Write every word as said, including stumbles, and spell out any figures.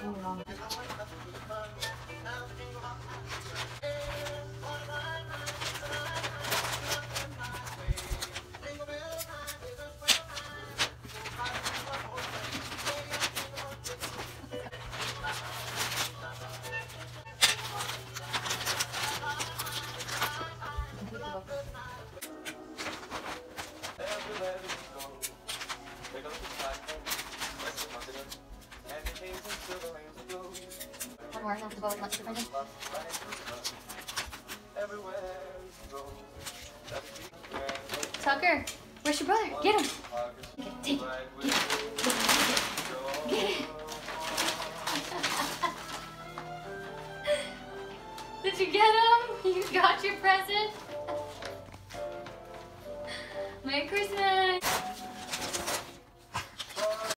One more, after the bowl, much different. Tucker, where's your brother? Get him! Okay, take it. Get